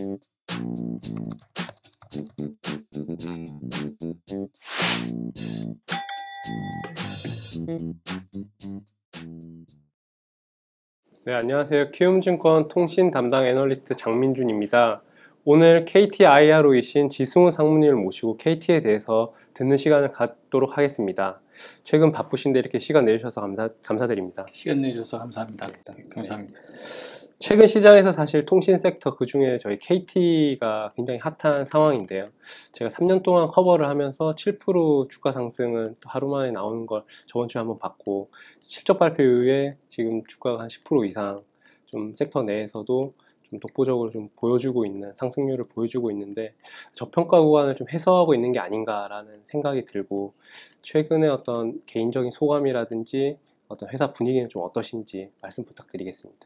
네, 안녕하세요. 키움증권 통신 담당 애널리스트 장민준입니다. 오늘 KT IRO이신 지승훈 상무님을 모시고 KT에 대해서 듣는 시간을 갖도록 하겠습니다. 최근 바쁘신데 이렇게 시간 내주셔서 감사드립니다. 시간 내주셔서 감사합니다. 감사합니다. 최근 시장에서 사실 통신 섹터 그중에 저희 KT가 굉장히 핫한 상황인데요. 제가 3년 동안 커버를 하면서 7% 주가 상승은 또 하루 만에 나오는 걸 저번 주에 한번 봤고, 실적 발표 이후에 지금 주가가 한 10% 이상 좀 섹터 내에서도 좀 독보적으로 좀 보여주고 있는 상승률을 보여주고 있는데, 저평가 구간을 좀 해소하고 있는 게 아닌가라는 생각이 들고, 최근에 어떤 개인적인 소감이라든지 어떤 회사 분위기는 좀 어떠신지 말씀 부탁드리겠습니다.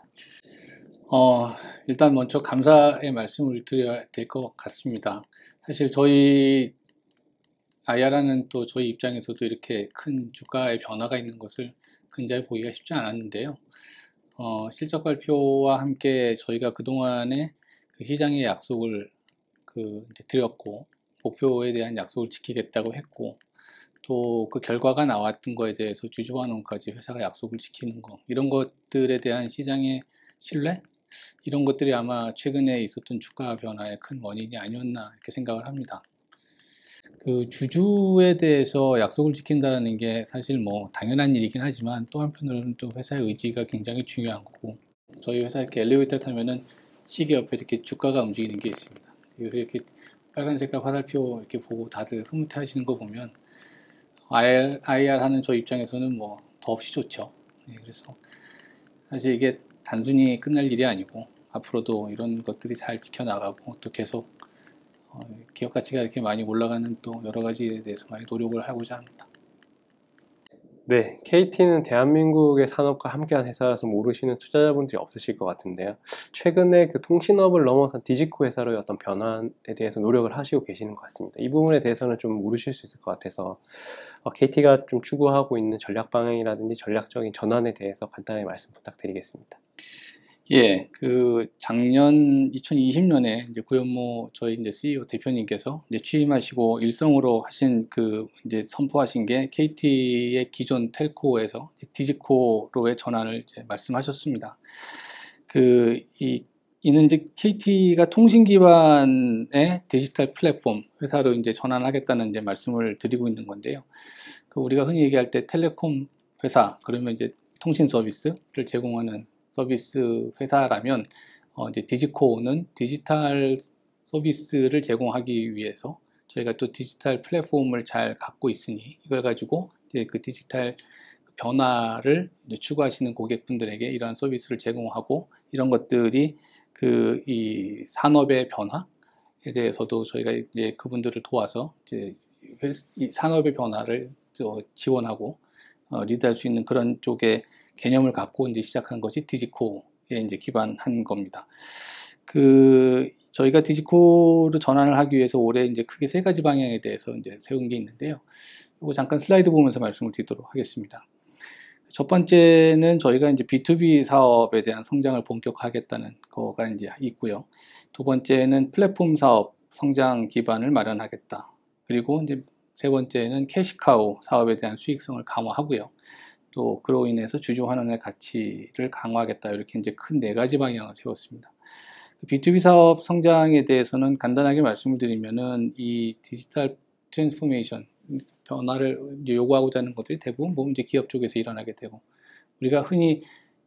일단 먼저 감사의 말씀을 드려야 될 것 같습니다. 사실 저희 IR하는 또 저희 입장에서도 이렇게 큰 주가의 변화가 있는 것을 근자에 보기가 쉽지 않았는데요. 실적 발표와 함께 저희가 그동안에 그 시장의 약속을 이제 드렸고, 목표에 대한 약속을 지키겠다고 했고, 또 그 결과가 나왔던 거에 대해서 주주환원까지 회사가 약속을 지키는 거, 이런 것들에 대한 시장의 신뢰? 이런 것들이 아마 최근에 있었던 주가 변화의 큰 원인이 아니었나 이렇게 생각을 합니다. 그 주주에 대해서 약속을 지킨다는 게 사실 뭐 당연한 일이긴 하지만, 또 한편으로는 또 회사의 의지가 굉장히 중요한 거고, 저희 회사 이렇게 엘리베이터 타면은 시계 옆에 이렇게 주가가 움직이는 게 있습니다. 그래서 이렇게 빨간 색깔 화살표 이렇게 보고 다들 흐뭇해 하시는 거 보면 IR 하는 저 입장에서는 뭐 더없이 좋죠. 그래서 사실 이게 단순히 끝날 일이 아니고, 앞으로도 이런 것들이 잘 지켜나가고, 또 계속 기업 가치가 이렇게 많이 올라가는 또 여러 가지에 대해서 많이 노력을 하고자 합니다. 네, KT는 대한민국의 산업과 함께한 회사라서 모르시는 투자자분들이 없으실 것 같은데요. 최근에 그 통신업을 넘어선 디지코 회사로의 어떤 변화에 대해서 노력을 하시고 계시는 것 같습니다. 이 부분에 대해서는 좀 모르실 수 있을 것 같아서 KT가 좀 추구하고 있는 전략 방향이라든지 전략적인 전환에 대해서 간단히 말씀 부탁드리겠습니다. 예, 그 작년 2020년에 이제 구현모 저희 이제 CEO 대표님께서 이제 취임하시고 일성으로 하신 이제 선포하신 게 KT의 기존 텔코에서 디지코로의 전환을 이제 말씀하셨습니다. 이는 이제 KT가 통신 기반의 디지털 플랫폼 회사로 이제 전환하겠다는 이제 말씀을 드리고 있는 건데요. 우리가 흔히 얘기할 때 텔레콤 회사, 그러면 이제 통신 서비스를 제공하는 서비스 회사라면, 이제 디지코는 디지털 서비스를 제공하기 위해서 저희가 또 디지털 플랫폼을 잘 갖고 있으니, 이걸 가지고 이제 그 디지털 변화를 추구하시는 고객분들에게 이러한 서비스를 제공하고, 이런 것들이 이 산업의 변화에 대해서도 저희가 이제 그분들을 도와서 이제 이 산업의 변화를 지원하고 리드할 수 있는 그런 쪽의 개념을 갖고 이제 시작한 것이 디지코에 이제 기반한 겁니다. 저희가 디지코로 전환을 하기 위해서 올해 이제 크게 세 가지 방향에 대해서 이제 세운 게 있는데요. 이거 잠깐 슬라이드 보면서 말씀을 드리도록 하겠습니다. 첫 번째는 저희가 이제 B2B 사업에 대한 성장을 본격화하겠다는 거가 이제 있고요. 두 번째는 플랫폼 사업 성장 기반을 마련하겠다. 그리고 이제 세 번째는 캐시카우 사업에 대한 수익성을 강화하고요. 또 그로 인해서 주주 환원의 가치를 강화하겠다. 이렇게 이제 큰 네 가지 방향을 세웠습니다. B2B 사업 성장에 대해서는 간단하게 말씀을 드리면은, 이 디지털 트랜스포메이션 변화를 요구하고자 하는 것들이 대부분 보면 이제 기업 쪽에서 일어나게 되고, 우리가 흔히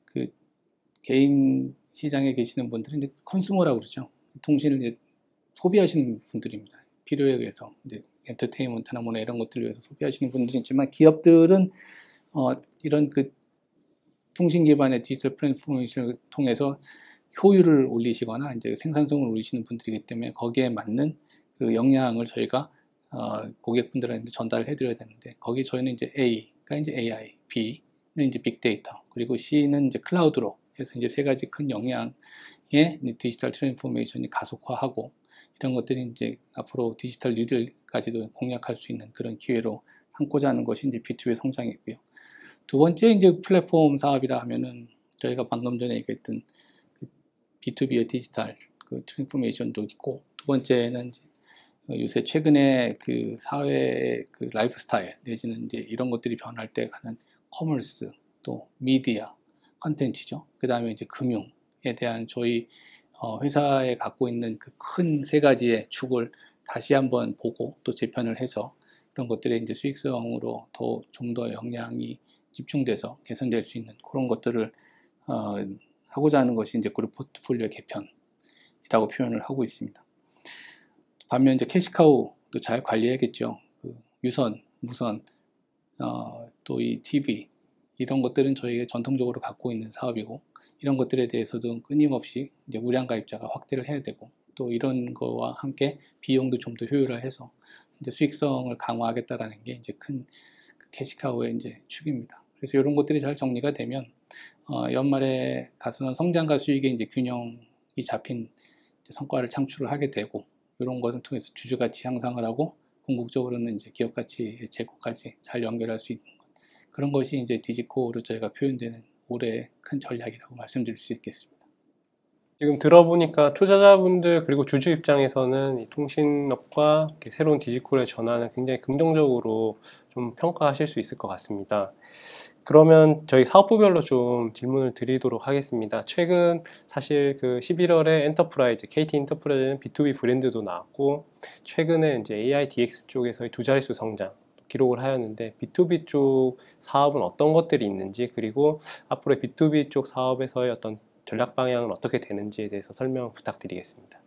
개인 시장에 계시는 분들은 이제 컨슈머라고 그러죠. 통신을 이제 소비하시는 분들입니다. 필요에 의해서 이제 엔터테인먼트나 뭐나 이런 것들을 위해서 소비하시는 분들이 있지만, 기업들은 이런 통신 기반의 디지털 트랜스포메이션을 통해서 효율을 올리시거나 이제 생산성을 올리시는 분들이기 때문에, 거기에 맞는 그 역량을 저희가 고객분들한테 전달을 해드려야 되는데, 거기 저희는 이제 A가 이제 AI, B는 이제 빅데이터, 그리고 C는 이제 클라우드로 해서 이제 세 가지 큰 역량의 디지털 트랜스포메이션이 가속화하고, 이런 것들이 이제 앞으로 디지털 뉴딜까지도 공략할 수 있는 그런 기회로 삼고자 하는 것이 이제 B2B 성장이고요. 두 번째 이제 플랫폼 사업이라 하면은, 저희가 방금 전에 얘기했던 B2B의 디지털 그 트랜스포메이션도 있고, 두 번째는 이제 요새 최근에 그 사회 그 라이프 스타일 내지는 이제 이런 것들이 변할 때 가는 커머스, 또 미디어, 컨텐츠죠. 그 다음에 이제 금융에 대한 저희 회사에 갖고 있는 그 큰 세 가지의 축을 다시 한번 보고 또 재편을 해서 그런 것들의 이제 수익성으로 더 좀 더 역량이 집중돼서 개선될 수 있는 그런 것들을 하고자 하는 것이 이제 그룹 포트폴리오 개편이라고 표현을 하고 있습니다. 반면 이제 캐시카우도 잘 관리해야겠죠. 그 유선, 무선, 또 이 TV 이런 것들은 저희가 전통적으로 갖고 있는 사업이고 이런 것들에 대해서도 끊임없이 이제 우량 가입자가 확대를 해야 되고 또 이런 거와 함께 비용도 좀 더 효율화해서 이제 수익성을 강화하겠다라는 게 이제 큰 캐시카우의 이제 축입니다. 그래서 이런 것들이 잘 정리가 되면 연말에 가서는 성장과 수익의 이제 균형이 잡힌 이제 성과를 창출을 하게 되고 이런 것을 통해서 주주가치 향상을 하고 궁극적으로는 이제 기업가치 제고까지 잘 연결할 수 있는 것. 그런 것이 이제 디지코로 저희가 표현되는 올해의 큰 전략이라고 말씀드릴 수 있겠습니다. 지금 들어보니까 투자자분들 그리고 주주 입장에서는 이 통신업과 이렇게 새로운 디지콜의 전환을 굉장히 긍정적으로 좀 평가하실 수 있을 것 같습니다. 그러면 저희 사업부별로 좀 질문을 드리도록 하겠습니다. 최근 사실 그 11월에 엔터프라이즈, KT 엔터프라이즈는 B2B 브랜드도 나왔고 최근에 이제 AI DX 쪽에서의 두 자릿수 성장 기록을 하였는데 B2B 쪽 사업은 어떤 것들이 있는지 그리고 앞으로 B2B 쪽 사업에서의 어떤 전략 방향은 어떻게 되는지에 대해서 설명 부탁드리겠습니다.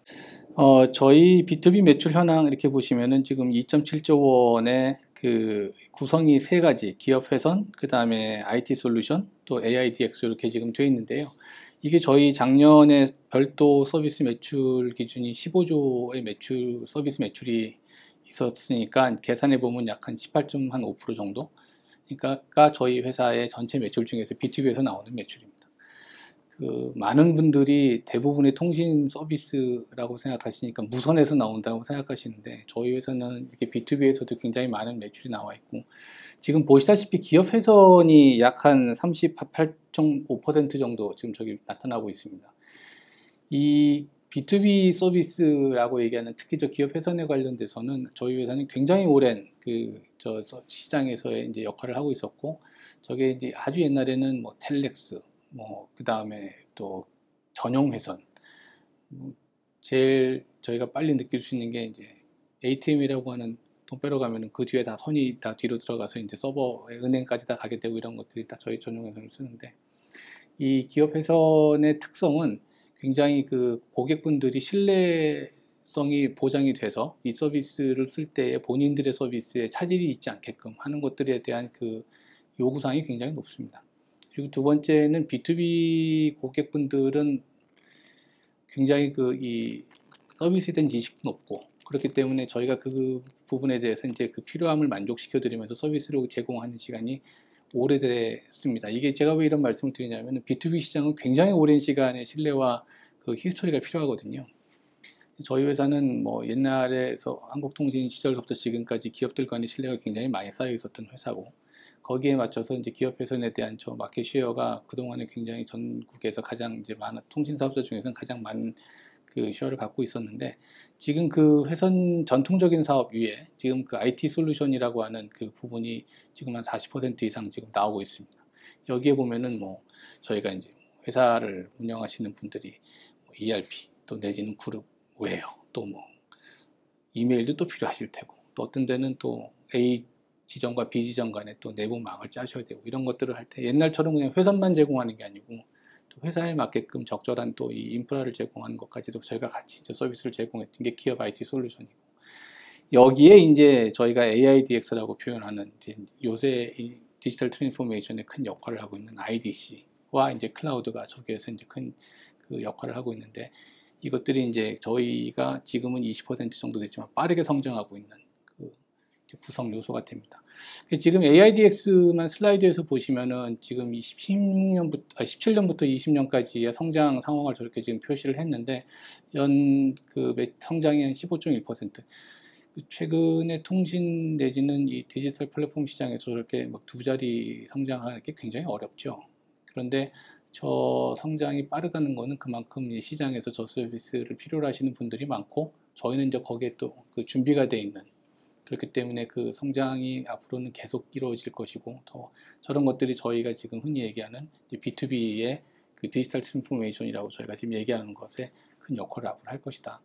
저희 B2B 매출 현황 이렇게 보시면은 지금 2.7조 원의 그 구성이 세 가지, 기업 회선, 그 다음에 IT 솔루션, 또 AI DX 이렇게 지금 되어 있는데요. 이게 저희 작년에 별도 서비스 매출 기준이 15조의 매출, 서비스 매출이 있었으니까 계산해 보면 약 한 18.5% 정도? 그러니까 저희 회사의 전체 매출 중에서 B2B에서 나오는 매출입니다. 그 많은 분들이 대부분의 통신 서비스라고 생각하시니까 무선에서 나온다고 생각하시는데 저희 회사는 이렇게 B2B에서도 굉장히 많은 매출이 나와 있고 지금 보시다시피 기업 회선이 약 한 38.5% 정도 지금 저기 나타나고 있습니다. 이 B2B 서비스라고 얘기하는 특히 저 기업 회선에 관련돼서는 저희 회사는 굉장히 오랜 저 시장에서의 이제 역할을 하고 있었고 저게 이제 아주 옛날에는 뭐 텔렉스 그 다음에 또 전용 회선 제일 저희가 빨리 느낄 수 있는 게 이제 ATM이라고 하는 돈 빼러 가면은 그 뒤에 다 선이 다 뒤로 들어가서 이제 서버에 은행까지 다 가게 되고 이런 것들이 다 저희 전용 회선을 쓰는데 이 기업 회선의 특성은 굉장히 그 고객분들이 신뢰성이 보장이 돼서 이 서비스를 쓸 때에 본인들의 서비스에 차질이 있지 않게끔 하는 것들에 대한 그 요구사항이 굉장히 높습니다. 그리고 두 번째는 B2B 고객분들은 굉장히 이 서비스에 대한 지식도 높고 그렇기 때문에 저희가 그 부분에 대해서 이제 그 필요함을 만족시켜 드리면서 서비스를 제공하는 시간이 오래됐습니다. 이게 제가 왜 이런 말씀을 드리냐면 B2B 시장은 굉장히 오랜 시간의 신뢰와 그 히스토리가 필요하거든요. 저희 회사는 뭐 옛날에서 한국통신 시절부터 지금까지 기업들 간의 신뢰가 굉장히 많이 쌓여 있었던 회사고 거기에 맞춰서 이제 기업 회선에 대한 저 마켓 쉐어가 그동안에 굉장히 전국에서 가장 이제 많은 통신 사업자 중에서는 가장 많은 그 쉐어를 갖고 있었는데 지금 그 회선 전통적인 사업 위에 지금 그 IT 솔루션이라고 하는 그 부분이 지금 한 40% 이상 지금 나오고 있습니다. 여기에 보면은 뭐 저희가 이제 회사를 운영하시는 분들이 뭐 ERP 또 내지는 그룹 웨어 또 뭐 이메일도 또 필요하실 테고 또 어떤 데는 또 A 지점과 B 지점 간에 또 내부망을 짜셔야 되고 이런 것들을 할 때 옛날처럼 그냥 회선만 제공하는 게 아니고 또 회사에 맞게끔 적절한 또 이 인프라를 제공하는 것까지도 저희가 같이 이제 서비스를 제공했던 게 기업 IT 솔루션이고 여기에 이제 저희가 AIDX라고 표현하는 이제 요새 이 디지털 트랜스포메이션에 큰 역할을 하고 있는 IDC와 이제 클라우드가 저기에서 이제 큰 그 역할을 하고 있는데 이것들이 이제 저희가 지금은 20% 정도 됐지만 빠르게 성장하고 있는 그 구성 요소가 됩니다. 지금 AIDX만 슬라이드에서 보시면은 지금 17년부터 20년까지의 성장 상황을 저렇게 지금 표시를 했는데 연 그 성장이 한 15.1%. 최근에 통신 내지는 이 디지털 플랫폼 시장에서 저렇게 막 두 자리 성장하는 게 굉장히 어렵죠. 그런데 저 성장이 빠르다는 거는 그만큼 이 시장에서 저 서비스를 필요로 하시는 분들이 많고 저희는 이제 거기에 또 그 준비가 돼 있는, 그렇기 때문에 그 성장이 앞으로는 계속 이루어질 것이고, 더 저런 것들이 저희가 지금 흔히 얘기하는 B2B의 그 디지털 트랜스포메이션이라고 저희가 지금 얘기하는 것에 큰 역할을 앞으로 할 것이다.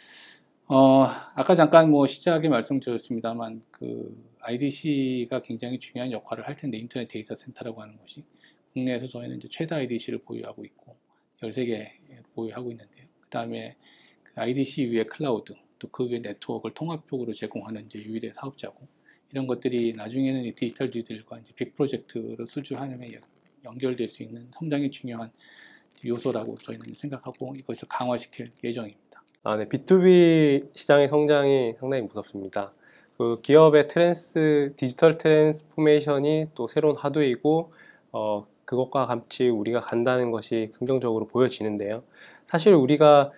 아까 잠깐 뭐 시작에 말씀드렸습니다만 그 IDC가 굉장히 중요한 역할을 할 텐데, 인터넷 데이터 센터라고 하는 것이 국내에서 저희는 이제 최다 IDC를 보유하고 있고 13개 보유하고 있는데요. 그 다음에 그 IDC 위에 클라우드, 또 그 위에 네트워크를 통합적으로 제공하는 이제 유일의 사업자고, 이런 것들이 나중에는 이 디지털 뉴딜과 이제 빅 프로젝트를 수주하는 데 연결될 수 있는 성장이 중요한 요소라고 저희는 생각하고 이것을 강화시킬 예정입니다. 네, B2B 시장의 성장이 상당히 무섭습니다. 그 기업의 디지털 트랜스포메이션이 또 새로운 하도이고, 그것과 같이 우리가 간다는 것이 긍정적으로 보여지는데요. 사실 우리가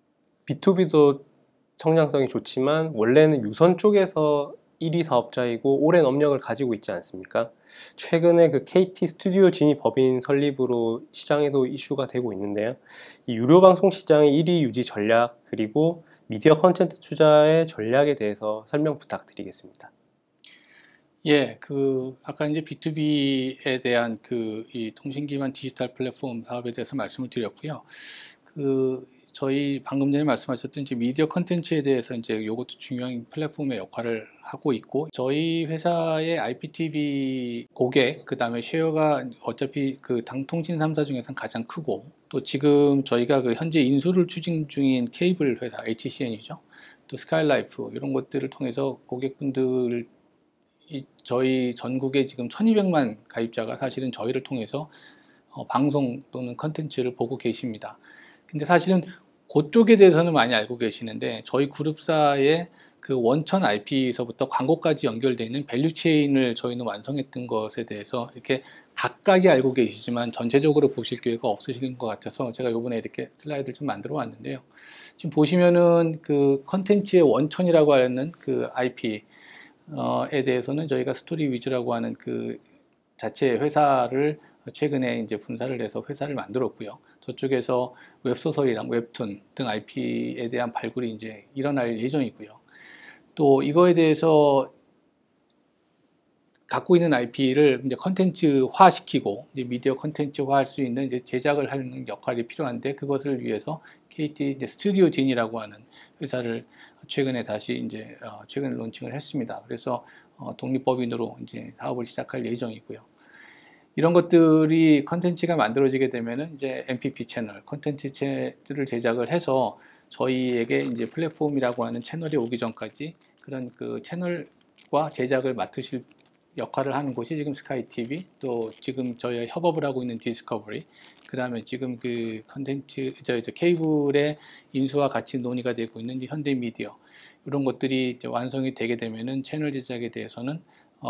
B2B도 성장성이 좋지만 원래는 유선 쪽에서 1위 사업자이고 오랜 업력을 가지고 있지 않습니까? 최근에 그 KT 스튜디오 진입 법인 설립으로 시장에도 이슈가 되고 있는데요. 이 유료 방송 시장의 1위 유지 전략, 그리고 미디어 콘텐츠 투자의 전략에 대해서 설명 부탁드리겠습니다. 예, 그 아까 이제 B2B에 대한 그 이 통신 기반 디지털 플랫폼 사업에 대해서 말씀을 드렸고요. 그 저희 방금 전에 말씀하셨던 이제 미디어 컨텐츠에 대해서 이제 이것도 중요한 플랫폼의 역할을 하고 있고, 저희 회사의 IPTV 고객, 그 다음에 쉐어가 어차피 그 통신 3사 중에서는 가장 크고, 또 지금 저희가 그 현재 인수를 추진 중인 케이블 회사 HCN이죠. 또 스카이라이프, 이런 것들을 통해서 고객분들, 저희 전국에 지금 1200만 가입자가 사실은 저희를 통해서 방송 또는 컨텐츠를 보고 계십니다. 근데 사실은 그쪽에 대해서는 많이 알고 계시는데, 저희 그룹사의 그 원천 IP에서부터 광고까지 연결되어 있는 밸류체인을 저희는 완성했던 것에 대해서 이렇게 각각이 알고 계시지만 전체적으로 보실 기회가 없으신 것 같아서 제가 이번에 이렇게 슬라이드를 좀 만들어 왔는데요. 지금 보시면은 그 컨텐츠의 원천이라고 하는 그 IP 에 대해서는 저희가 스토리 위즈라고 하는 그 자체 회사를 최근에 이제 분사를 해서 회사를 만들었고요. 저쪽에서 웹소설이랑 웹툰 등 IP에 대한 발굴이 이제 일어날 예정이고요. 또 이거에 대해서 갖고 있는 IP를 이제 컨텐츠화 시키고, 이제 미디어 컨텐츠화 할 수 있는 이제 제작을 하는 역할이 필요한데, 그것을 위해서 KT 이제 스튜디오 진이라고 하는 회사를 최근에 다시 이제 최근에 론칭을 했습니다. 그래서 독립법인으로 이제 사업을 시작할 예정이고요. 이런 것들이 컨텐츠가 만들어지게 되면은 이제 MPP 채널, 컨텐츠를 제작을 해서 저희에게 이제 플랫폼이라고 하는 채널이 오기 전까지 그런 그 채널과 제작을 맡으실 역할을 하는 곳이 지금 스카이 TV, 또 지금 저희 협업을 하고 있는 디스커버리, 그 다음에 지금 그 컨텐츠 저 케이블의 인수와 같이 논의가 되고 있는 현대미디어, 이런 것들이 이제 완성이 되게 되면은 채널 제작에 대해서는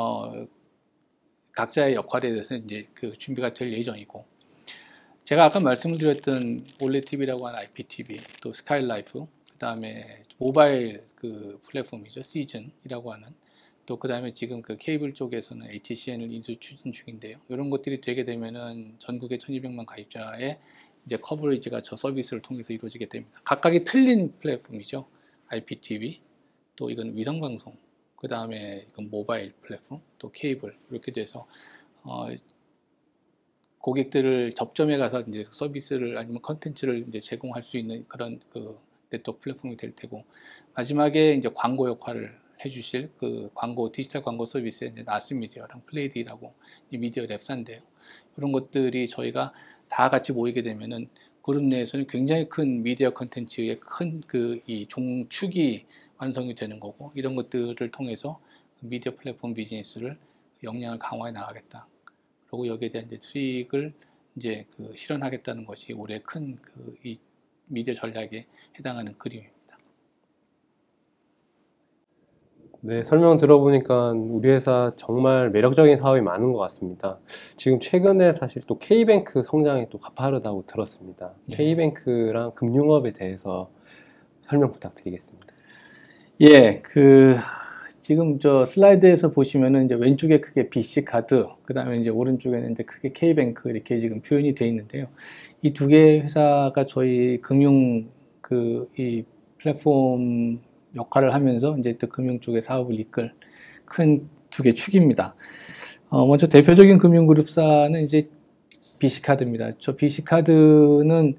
각자의 역할에 대해서 이제 그 준비가 될 예정이고, 제가 아까 말씀을 드렸던 올레TV라고 하는 IPTV, 또 스카이라이프, 그 다음에 모바일 그 플랫폼이죠, 시즌이라고 하는, 또 그 다음에 지금 그 케이블 쪽에서는 HCN을 인수 추진 중인데요. 이런 것들이 되게 되면은 전국의 1200만 가입자의 이제 커버리지가 저 서비스를 통해서 이루어지게 됩니다. 각각이 틀린 플랫폼이죠. IPTV, 또 이건 위성방송, 그 다음에 이건 모바일 플랫폼, 또 케이블, 이렇게 돼서 고객들을 접점에 가서 이제 서비스를 아니면 컨텐츠를 이제 제공할 수 있는 그런 그 네트워크 플랫폼이 될 테고, 마지막에 이제 광고 역할을 해주실 그 광고, 디지털 광고 서비스에 이제 나스미디어랑 플레이디라고 이 미디어 랩사인데요. 이런 것들이 저희가 다 같이 모이게 되면은 그룹 내에서는 굉장히 큰 미디어 컨텐츠의 큰 그 이 종축이 완성이 되는 거고, 이런 것들을 통해서 미디어 플랫폼 비즈니스를 역량을 강화해 나가겠다. 그리고 여기에 대한 이제 수익을 이제 그 실현하겠다는 것이 올해 큰 그 이 미디어 전략에 해당하는 그림입니다. 네, 설명 들어보니까 우리 회사 정말 매력적인 사업이 많은 것 같습니다. 지금 최근에 사실 또 K뱅크 성장이 또 가파르다고 들었습니다. 네. K뱅크랑 금융업에 대해서 설명 부탁드리겠습니다. 예, 그 지금 저 슬라이드에서 보시면은 이제 왼쪽에 크게 BC 카드, 그 다음에 이제 오른쪽에는 이제 크게 K뱅크 이렇게 지금 표현이 되어 있는데요. 이 두 개의 회사가 저희 금융 이 플랫폼 역할을 하면서 이제 또 금융 쪽의 사업을 이끌 큰 두 개 축입니다. 먼저 대표적인 금융그룹사는 이제 BC카드입니다. 저 BC카드는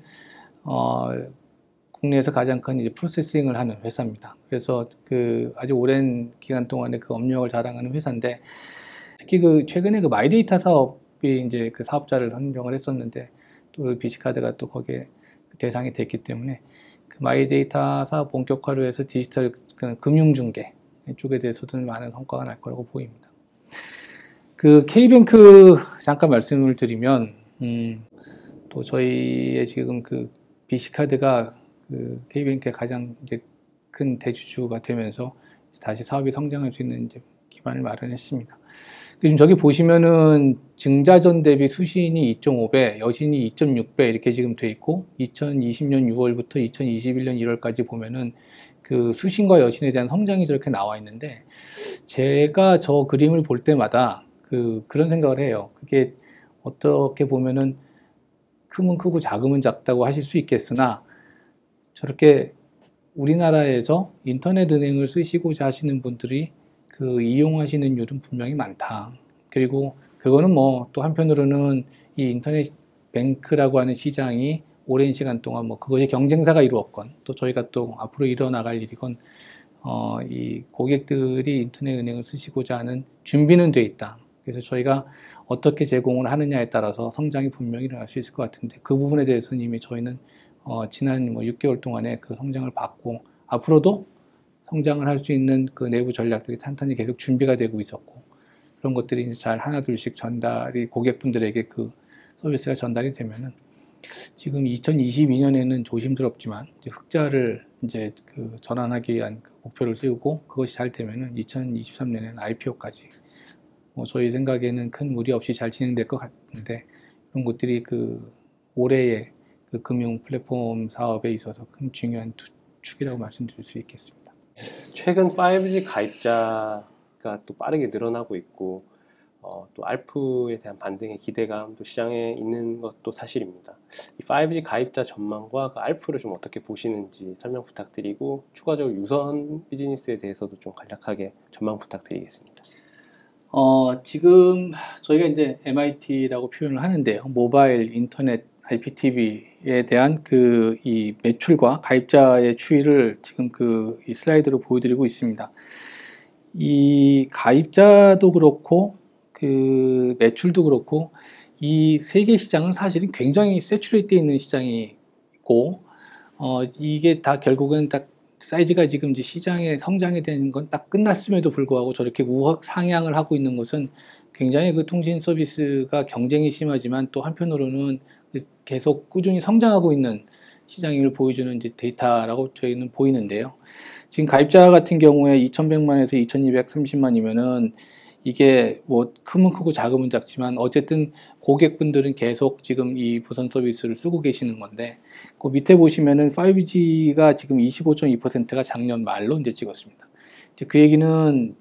국내에서 가장 큰 이제 프로세싱을 하는 회사입니다. 그래서 아주 오랜 기간 동안에 그 업력을 자랑하는 회사인데, 특히 최근에 마이데이터 사업이 이제 그 사업자를 선정을 했었는데, 또 BC카드가 또 거기에 대상이 됐기 때문에 그 마이데이터 사업 본격화로 해서 디지털 금융중개 쪽에 대해서도 많은 성과가 날 거라고 보입니다. K뱅크 잠깐 말씀을 드리면, 또 저희의 지금 BC카드가 K뱅크의 가장 이제 큰 대주주가 되면서 다시 사업이 성장할 수 있는 이제 기반을 마련했습니다. 지금 저기 보시면은 증자전 대비 수신이 2.5배, 여신이 2.6배 이렇게 지금 돼 있고, 2020년 6월부터 2021년 1월까지 보면은 수신과 여신에 대한 성장이 저렇게 나와 있는데, 제가 저 그림을 볼 때마다 그런 생각을 해요. 그게 어떻게 보면은 크면 크고 작으면 작다고 하실 수 있겠으나, 저렇게 우리나라에서 인터넷 은행을 쓰시고자 하시는 분들이 이용하시는 율은 분명히 많다. 그리고 그거는 또 한편으로는 이 인터넷 뱅크라고 하는 시장이 오랜 시간 동안 그것이 경쟁사가 이루었건, 또 저희가 또 앞으로 일어나갈 일이건, 이 고객들이 인터넷 은행을 쓰시고자 하는 준비는 돼 있다. 그래서 저희가 어떻게 제공을 하느냐에 따라서 성장이 분명히 일어날 수 있을 것 같은데, 그 부분에 대해서는 이미 저희는 지난 6개월 동안에 그 성장을 받고, 앞으로도 성장을 할 수 있는 내부 전략들이 탄탄히 계속 준비가 되고 있었고, 그런 것들이 이제 잘 하나둘씩 전달이 고객분들에게 서비스가 전달이 되면은, 지금 2022년에는 조심스럽지만 이제 흑자를 이제 전환하기 위한 목표를 세우고, 그것이 잘 되면은 2023년에는 IPO까지 저희 생각에는 큰 무리 없이 잘 진행될 것 같은데, 그런 것들이 올해의 금융 플랫폼 사업에 있어서 큰 중요한 축이라고 말씀드릴 수 있겠습니다. 최근 5G 가입자가 또 빠르게 늘어나고 있고, 또 알프에 대한 반등의 기대감도 시장에 있는 것도 사실입니다. 이 5G 가입자 전망과 알프를 좀 어떻게 보시는지 설명 부탁드리고, 추가적으로 유선 비즈니스에 대해서도 좀 간략하게 전망 부탁드리겠습니다. 지금 저희가 이제 MIT라고 표현을 하는데요. 모바일 인터넷 IPTV에 대한 이 매출과 가입자의 추이를 지금 이 슬라이드로 보여드리고 있습니다. 이 가입자도 그렇고 매출도 그렇고, 이 세 개 시장은 사실은 굉장히 세츄레이트되어 있는 시장이고, 이게 다 결국은 딱 사이즈가 지금 이제 시장의 성장이 되는 건 딱 끝났음에도 불구하고 저렇게 우확 상향을 하고 있는 것은, 굉장히 통신 서비스가 경쟁이 심하지만 또 한편으로는 계속 꾸준히 성장하고 있는 시장임을 보여주는 이제 데이터라고 저희는 보이는데요. 지금 가입자 같은 경우에 2,100만에서 2,230만이면은 이게 크면 크고 작으면 작지만 어쨌든 고객분들은 계속 지금 이 무선 서비스를 쓰고 계시는 건데, 그 밑에 보시면은 5G가 지금 25.2%가 작년 말로 이제 찍었습니다. 이제 그 얘기는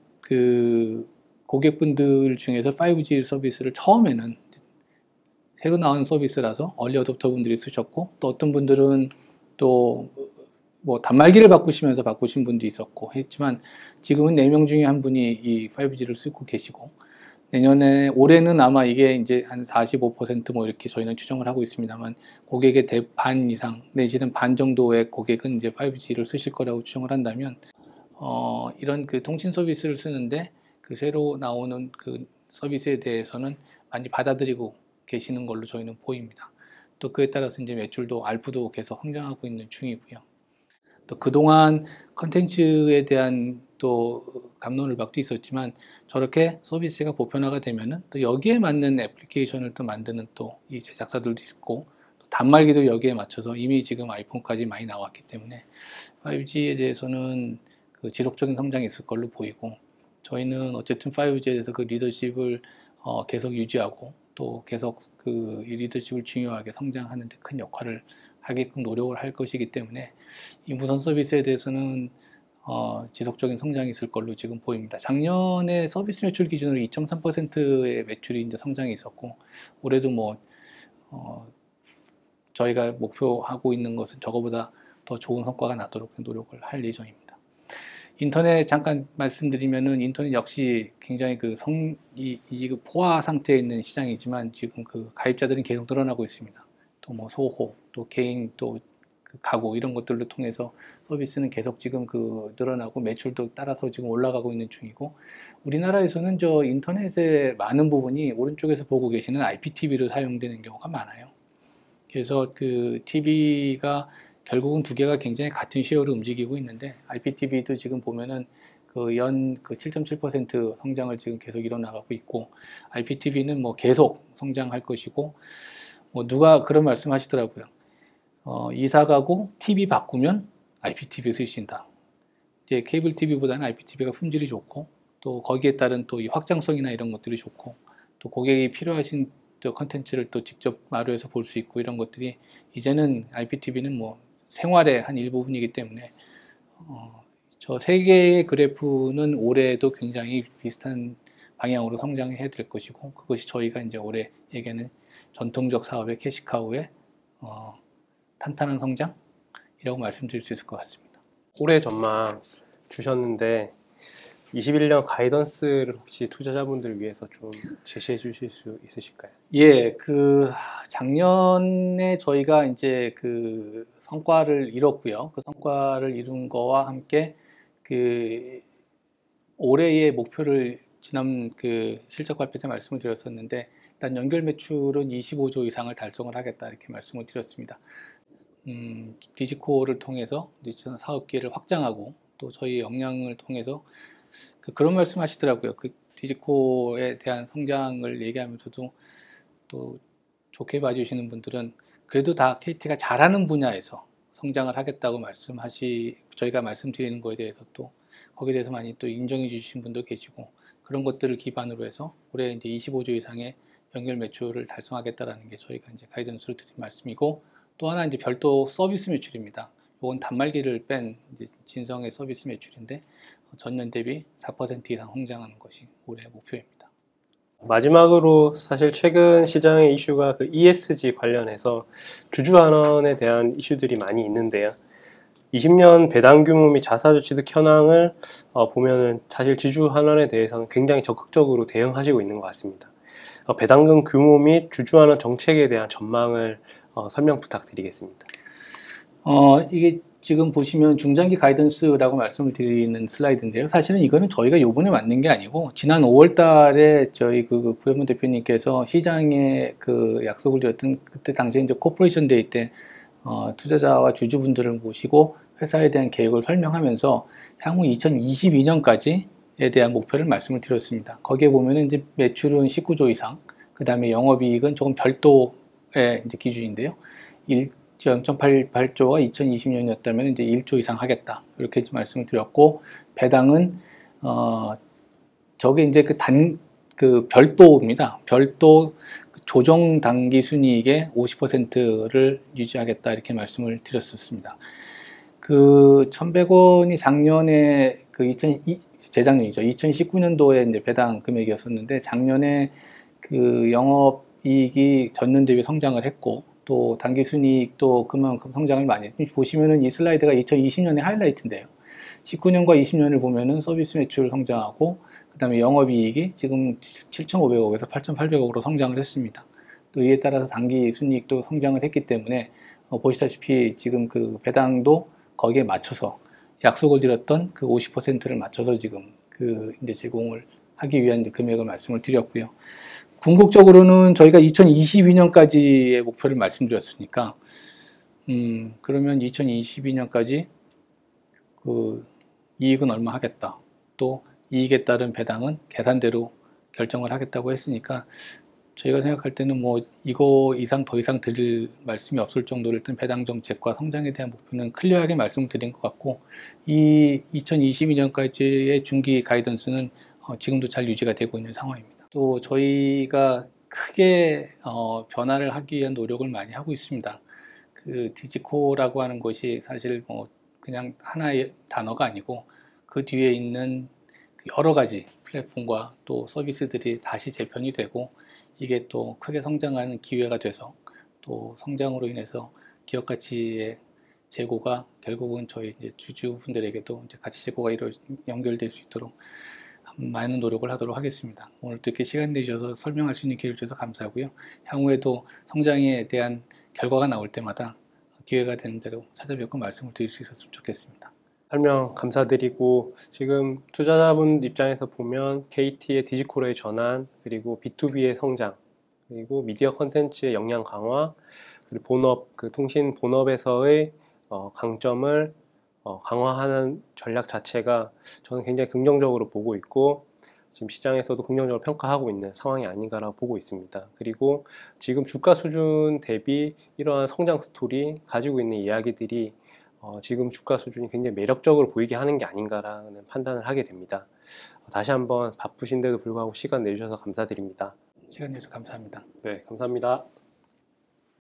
고객분들 중에서 5G 서비스를 처음에는 새로 나온 서비스라서 얼리 어댑터 분들이 쓰셨고, 또 어떤 분들은 또 단말기를 바꾸시면서 바꾸신 분도 있었고 했지만, 지금은 4명 중에 한 분이 이 5G를 쓰고 계시고, 올해는 아마 이게 이제 한 45% 이렇게 저희는 추정을 하고 있습니다만, 고객의 반 이상 내지는 반 정도의 고객은 이제 5G를 쓰실 거라고 추정을 한다면, 이런 통신 서비스를 쓰는데 새로 나오는 서비스에 대해서는 많이 받아들이고 계시는 걸로 저희는 보입니다. 또 그에 따라서 이제 매출도 알프도 계속 성장하고 있는 중이고요. 또 그동안 컨텐츠에 대한 또 갑론을박도 있었지만, 저렇게 서비스가 보편화가 되면은 또 여기에 맞는 애플리케이션을 또 만드는 또 이 제작사들도 있고, 또 단말기도 여기에 맞춰서 이미 지금 아이폰까지 많이 나왔기 때문에 5G에 대해서는 지속적인 성장이 있을 걸로 보이고, 저희는 어쨌든 5G에 대해서 리더십을 계속 유지하고, 또 계속 이 리더십을 중요하게 성장하는 데 큰 역할을 하게끔 노력을 할 것이기 때문에, 이 무선 서비스에 대해서는 지속적인 성장이 있을 걸로 지금 보입니다. 작년에 서비스 매출 기준으로 2.3%의 매출이 이제 성장이 있었고, 올해도 뭐 저희가 목표하고 있는 것은 저거보다 더 좋은 성과가 나도록 노력을 할 예정입니다. 인터넷 잠깐 말씀드리면은 인터넷 역시 굉장히 그 포화 상태에 있는 시장이지만 지금 그 가입자들은 계속 늘어나고 있습니다. 또 뭐 소호, 또 개인, 또 그 가구 이런 것들을 통해서 서비스는 계속 지금 그 늘어나고 매출도 따라서 지금 올라가고 있는 중이고, 우리나라에서는 저 인터넷의 많은 부분이 오른쪽에서 보고 계시는 IPTV로 사용되는 경우가 많아요. 그래서 그 TV가 결국은 두 개가 굉장히 같은 쉐어로 움직이고 있는데, IPTV도 지금 보면은 그 7.7% 성장을 지금 계속 이뤄나가고 있고, IPTV는 뭐 계속 성장할 것이고, 뭐 누가 그런 말씀 하시더라고요. 이사 가고 TV 바꾸면 IPTV 쓰신다. 이제 케이블 TV보다는 IPTV가 품질이 좋고, 또 거기에 따른 또 이 확장성이나 이런 것들이 좋고, 또 고객이 필요하신 컨텐츠를 또 직접 마루에서 볼 수 있고, 이런 것들이 이제는 IPTV는 뭐 생활의 한 일부분이기 때문에 저 세 개의 그래프는 올해도 굉장히 비슷한 방향으로 성장해야 될 것이고, 그것이 저희가 이제 올해 얘기하는 전통적 사업의 캐시카우의 탄탄한 성장이라고 말씀드릴 수 있을 것 같습니다. 올해 전망 주셨는데 21년 가이던스를 혹시 투자자분들 위해서 좀 제시해 주실 수 있으실까요? 예, 그 작년에 저희가 이제 그 성과를 이뤘고요. 그 성과를 이룬 거와 함께 그 올해의 목표를 지난 그 실적 발표 때 말씀을 드렸었는데, 일단 연결 매출은 25조 이상을 달성을 하겠다 이렇게 말씀을 드렸습니다. 디지코를 통해서 사업 기회를 확장하고, 또 저희 역량을 통해서 그런 말씀 하시더라고요. 그 디지코에 대한 성장을 얘기하면서도 또 좋게 봐주시는 분들은 그래도 다 KT가 잘하는 분야에서 성장을 하겠다고 저희가 말씀드리는 거에 대해서 또 거기에 대해서 많이 또 인정해 주신 분도 계시고, 그런 것들을 기반으로 해서 올해 이제 25조 이상의 연결 매출을 달성하겠다라는 게 저희가 이제 가이던스로 드린 말씀이고, 또 하나 이제 별도 서비스 매출입니다. 이건 단말기를 뺀 이제 진성의 서비스 매출인데, 전년 대비 4% 이상 성장하는 것이 올해 목표입니다. 마지막으로 사실 최근 시장의 이슈가 그 ESG 관련해서 주주환원에 대한 이슈들이 많이 있는데요. 20년 배당 규모 및 자사주 취득 현황을 보면은 사실 주주환원에 대해서는 굉장히 적극적으로 대응하시고 있는 것 같습니다. 배당금 규모 및 주주환원 정책에 대한 전망을 설명 부탁드리겠습니다. 이게 지금 보시면 중장기 가이던스라고 말씀을 드리는 슬라이드인데요. 사실은 이거는 저희가 요번에 만든 게 아니고, 지난 5월 달에 저희 그 부현문 대표님께서 시장에 그 약속을 드렸던, 그때 당시에 이제 코퍼레이션 데이 때 투자자와 주주분들을 모시고 회사에 대한 계획을 설명하면서 향후 2022년까지에 대한 목표를 말씀을 드렸습니다. 거기에 보면은 이제 매출은 19조 이상, 그 다음에 영업이익은 조금 별도의 이제 기준인데요. 0.88조가 2020년이었다면 이제 1조 이상 하겠다, 이렇게 말씀을 드렸고, 배당은 저게 이제 그 별도입니다. 별도 조정 당기 순이익의 50%를 유지하겠다, 이렇게 말씀을 드렸었습니다. 그 1,100원이 작년에 재작년이죠. 2019년도에 이제 배당 금액이었었는데, 작년에 그 영업이익이 전년 대비 성장을 했고, 또 당기순이익도 그만큼 성장을 많이 했죠. 보시면은 이 슬라이드가 2020년의 하이라이트인데요. 19년과 20년을 보면은 서비스 매출 성장하고, 그 다음에 영업이익이 지금 7,500억에서 8,800억으로 성장을 했습니다. 또 이에 따라서 당기순이익도 성장을 했기 때문에 보시다시피 지금 그 배당도 거기에 맞춰서 약속을 드렸던 그 50%를 맞춰서 지금 그 이제 제공을 하기 위한 금액을 말씀을 드렸고요. 궁극적으로는 저희가 2022년까지의 목표를 말씀드렸으니까, 그러면 2022년까지 그 이익은 얼마 하겠다, 또 이익에 따른 배당은 계산대로 결정을 하겠다고 했으니까, 저희가 생각할 때는 뭐 이거 이상 더 이상 드릴 말씀이 없을 정도로 일단 배당 정책과 성장에 대한 목표는 클리어하게 말씀을 드린 것 같고, 이 2022년까지의 중기 가이던스는 지금도 잘 유지가 되고 있는 상황입니다. 또 저희가 크게 변화를 하기 위한 노력을 많이 하고 있습니다. 그 디지코라고 하는 것이 사실 뭐 그냥 하나의 단어가 아니고 그 뒤에 있는 여러 가지 플랫폼과 또 서비스들이 다시 재편이 되고 이게 또 크게 성장하는 기회가 돼서 또 성장으로 인해서 기업 가치의 제고가 결국은 저희 이제 주주분들에게도 이제 가치 제고가 연결될 수 있도록 많은 노력을 하도록 하겠습니다. 오늘 이렇게 시간 내주셔서 설명할 수 있는 기회를 주셔서 감사하고요. 향후에도 성장에 대한 결과가 나올 때마다 기회가 되는 대로 찾아뵙고 말씀을 드릴 수 있었으면 좋겠습니다. 설명 감사드리고, 지금 투자자분 입장에서 보면 KT의 디지콜의 전환, 그리고 B2B의 성장, 그리고 미디어 컨텐츠의 역량 강화, 그리고 본업, 그 통신 본업에서의 강점을 강화하는 전략 자체가 저는 굉장히 긍정적으로 보고 있고, 지금 시장에서도 긍정적으로 평가하고 있는 상황이 아닌가라고 보고 있습니다. 그리고 지금 주가 수준 대비 이러한 성장 스토리 가지고 있는 이야기들이 지금 주가 수준이 굉장히 매력적으로 보이게 하는 게 아닌가라는 판단을 하게 됩니다. 다시 한번 바쁘신데도 불구하고 시간 내주셔서 감사드립니다. 시간 내주셔서 감사합니다. 네, 감사합니다.